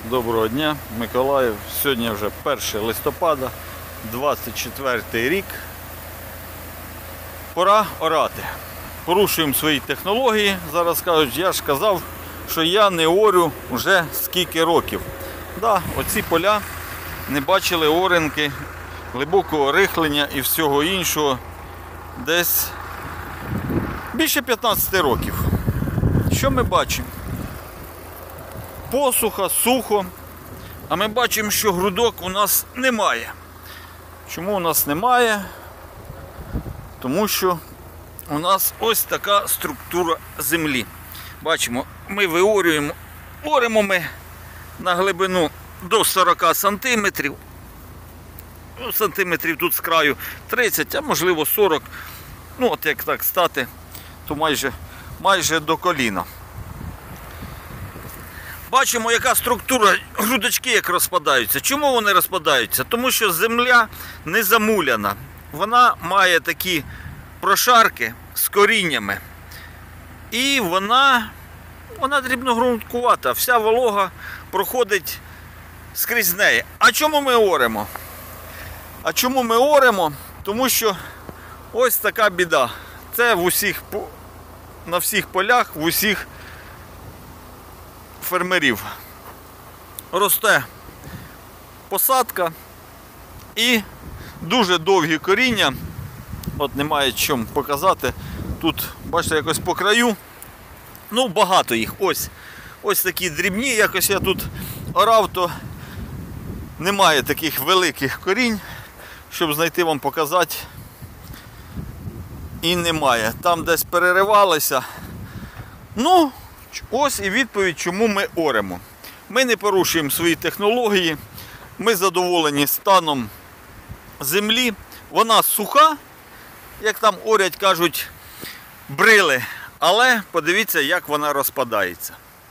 Доброго дня, Миколаїв. Сьогодні вже 1 листопада, 24 рік. Пора орати. Порушуємо свої технології. Зараз кажуть, я ж казав, що я не орю вже скільки років. Да, оці поля не бачили оренки, глибокого рихлення і всього іншого десь більше 15 років. Що ми бачимо? Посуха, сухо, а ми бачимо, що грудок у нас немає. Чому у нас немає? Тому що у нас ось така структура землі. Бачимо, ми виорюємо, оримо ми на глибину до 40 сантиметрів. Сантиметрів тут з краю 30, а можливо 40. Ну от як так стати, то майже до коліна. Бачимо, яка структура, грудочки як розпадаються. Чому вони розпадаються? Тому що земля не замуляна. Вона має такі прошарки з коріннями. І вона дрібногрунткувата. Вся волога проходить скрізь неї. А чому ми оремо? А чому ми оремо? Тому що ось така біда. Це на всіх полях, в усіх фермерів. Росте посадка і дуже довгі коріння. От немає чим показати. Тут, бачите, якось по краю. Ну, багато їх. Ось такі дрібні. Якось я тут орав, то немає таких великих корінь, щоб знайти вам показати. І немає. Там десь переривалися. Ну, ось і відповідь, чому ми оремо. Ми не порушуємо свої технології, ми задоволені станом землі. Вона суха, як там орять, кажуть, брили. Але подивіться, як вона розпадається.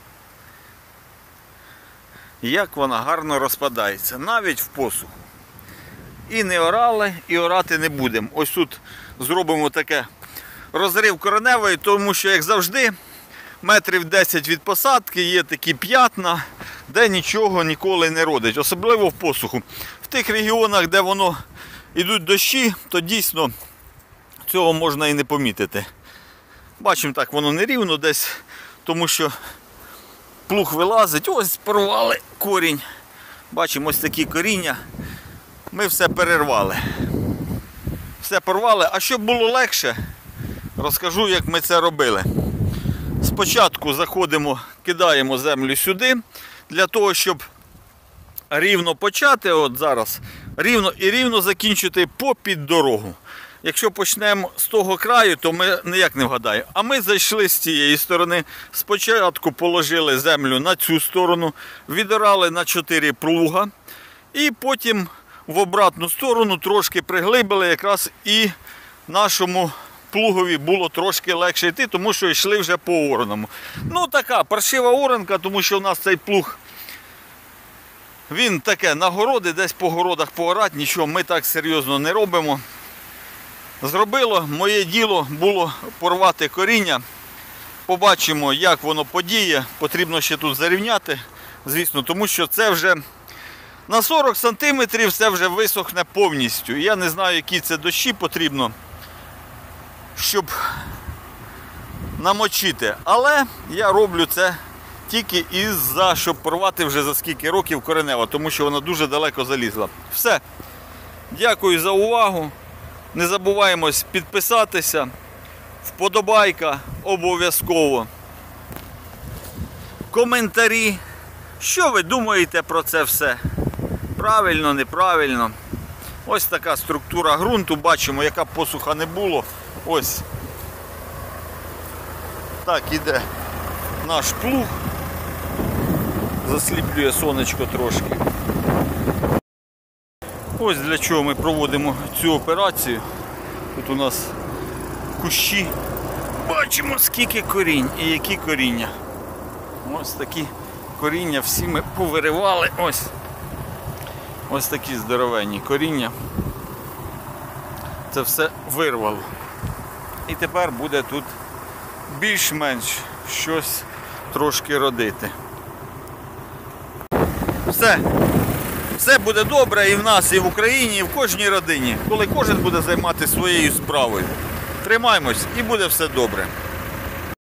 Як вона гарно розпадається, навіть в посуху. І не орали, і орати не будемо. Ось тут зробимо таке розрив кореневий, тому що, як завжди, метрів 10 від посадки є такі п'ятна, де нічого ніколи не родить. Особливо в посуху. В тих регіонах, де воно йдуть дощі, то дійсно цього можна і не помітити. Бачимо, так воно нерівно десь, тому що плуг вилазить. Ось порвали корінь. Бачимо ось такі коріння. Ми все перервали. Все порвали. А щоб було легше, розкажу, як ми це робили. Спочатку заходимо, кидаємо землю сюди, для того, щоб рівно почати, от зараз, рівно закінчити попід дорогу. Якщо почнемо з того краю, то ми ніяк не вгадаємо. А ми зайшли з цієї сторони, спочатку положили землю на цю сторону, відорали на 4 плуга, і потім в обратну сторону трошки приглибили, якраз і нашому плугові було трошки легше йти, тому що йшли вже по ораному. Ну, така паршива оранка, тому що в нас цей плуг, він таке на городи, десь по городах поорати, нічого ми так серйозно не робимо. Зробило, моє діло було порвати коріння. Побачимо, як воно подіє. Потрібно ще тут зарівняти, звісно, тому що це вже на 40 сантиметрів це вже висохне повністю. Я не знаю, які це дощі потрібно, щоб намочити. Але я роблю це тільки щоб порвати вже за скільки років коренева, тому що вона дуже далеко залізла. Все. Дякую за увагу. Не забуваємось підписатися. Вподобайка обов'язково. Коментарі. Що ви думаєте про це все? Правильно, неправильно. Ось така структура ґрунту. Бачимо, яка посуха не було. Ось так іде наш плуг. Засліплює сонечко трошки. Ось для чого ми проводимо цю операцію. Тут у нас кущі. Бачимо, скільки корінь і які коріння. Ось такі коріння всі ми повиривали. Ось такі здоровенні коріння. Це все вирвало. І тепер буде тут більш-менш щось трошки родити. все буде добре і в нас, і в Україні, і в кожній родині, коли кожен буде займатися своєю справою. Тримаємось і буде все добре.